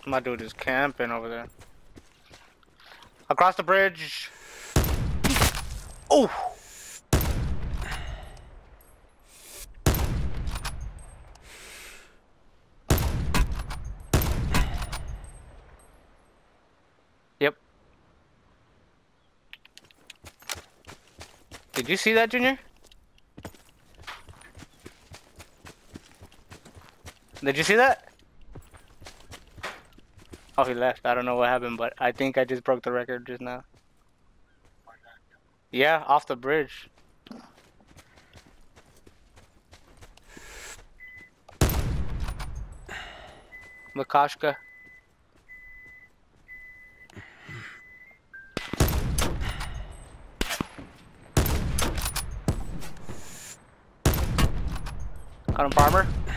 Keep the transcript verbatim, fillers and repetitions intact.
My dude is camping over there. Across the bridge. Oh! Yep. Did you see that, Junior? Did you see that? Oh, he left. I don't know what happened, but I think I just broke the record just now. Yeah, off the bridge. Lukashka. Got him, Farmer.